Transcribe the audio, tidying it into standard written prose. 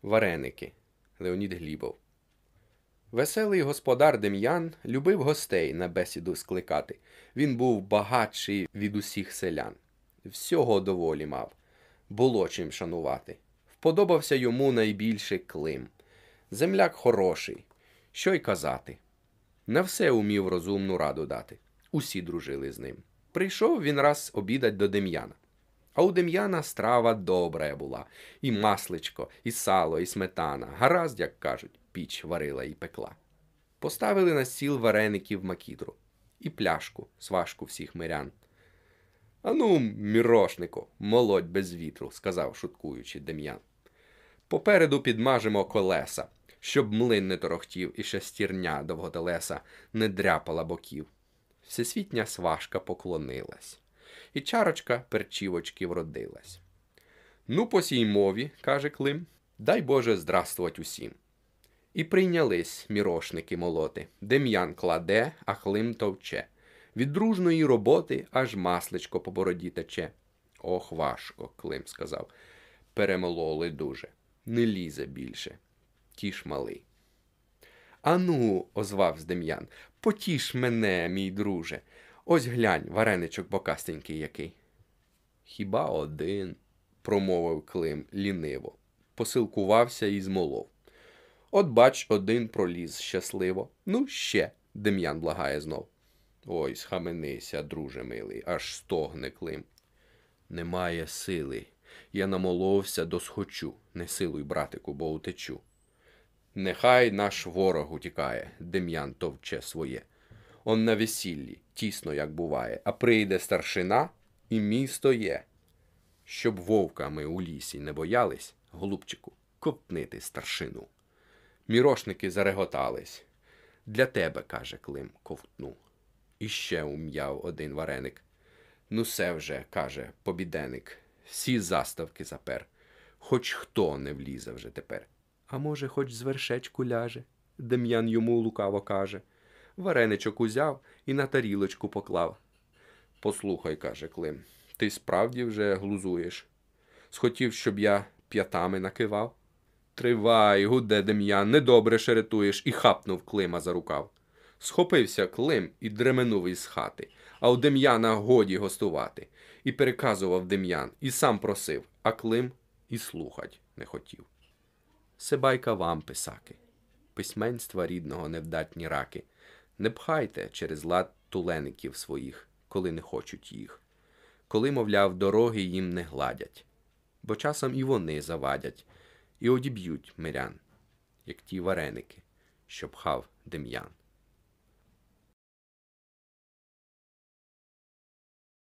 Вареники. Леонід Глібов. Веселий господар Дем'ян любив гостей на бесіду скликати. Він був багатший від усіх селян. Всього доволі мав. Було чим шанувати. Вподобався йому найбільше Клим. Земляк хороший. Що й казати. На все умів розумну раду дати. Усі дружили з ним. Прийшов він раз обідать до Дем'яна. А у Дем'яна страва добра була. І масличко, і сало, і сметана. Гаразд, як кажуть, піч варила і пекла. Поставили на стіл вареників макітру. І пляшку, сважку всіх мирян. «Ану, мірошнику, молодь без вітру», – сказав, шуткуючи, Дем'ян. «Попереду підмажемо колеса, щоб млин не торохтів і шестірня довготелеса не дряпала боків». Всесвітня сважка поклонилась. І чарочка перчівочки вродилась. «Ну, по сій мові, – каже Клим, – дай Боже здравствувать усім». І прийнялись мірошники молоти. Дем'ян кладе, а Клим товче. Від дружної роботи аж масличко по бороді тече. «Ох, важко», – Клим сказав. «Перемололи дуже. Не лізе більше. Тіш малий». «Ану», – озвавсь Дем'ян, – «потіш мене, мій друже. Ось глянь, вареничок бокастенький який». «Хіба один», – промовив Клим ліниво. Посилкувався і змолов. «От бач, один проліз щасливо. Ну, ще», – Дем'ян благає знов. «Ой, схаменися, друже милий», – аж стогне Клим. «Немає сили. Я намоловся досхочу. Не силуй, братику, бо утечу». «Нехай наш ворог утікає», – Дем'ян товче своє. «Он на весіллі, тісно як буває, а прийде старшина, і місто є. Щоб вовка ми у лісі не боялись, голубчику, ковтнити старшину». Мірошники зареготались. «Для тебе, – каже Клим, – ковтну». І ще ум'яв один вареник. «Ну се вже, – каже побіденик, – всі заставки запер. Хоч хто не влізе вже тепер». «А може, хоч з вершечку ляже?» – Дем'ян йому лукаво каже. Вареничок узяв і на тарілочку поклав. «Послухай, – каже Клим, – ти справді вже глузуєш? Схотів, щоб я п'ятами накивав?» «Тривай, – гуде Дем'ян, – недобре шеретуєш», і хапнув Клима за рукав. Схопився Клим і дременув із хати, а у Дем'яна годі гостувати. І переказував Дем'ян, і сам просив, а Клим і слухать не хотів. Се байка вам, писаки, письменства рідного невдатні раки. Не пхайте через лад тулеників своїх, коли не хочуть їх. Коли, мовляв, дороги їм не гладять, бо часом і вони завадять, і одіб'ють мирян, як ті вареники, що пхав Дем'ян.